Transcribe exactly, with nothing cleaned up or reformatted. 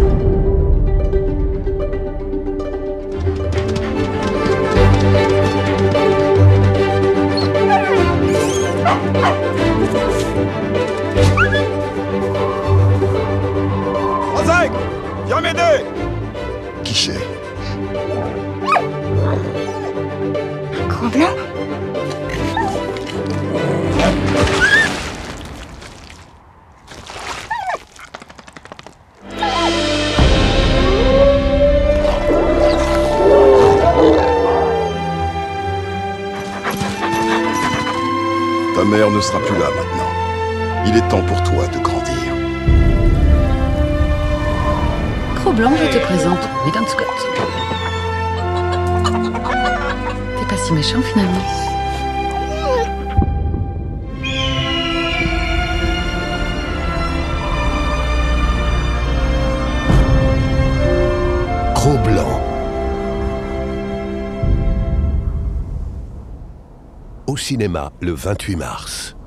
Razek, viens m'aider. Qui c'est? Cro-Blanc? Ta mère ne sera plus là maintenant. Il est temps pour toi de grandir. Cro-Blanc, je te présente Weedon Scott. T'es pas si méchant finalement. Cro-Blanc. Au cinéma le vingt-huit mars.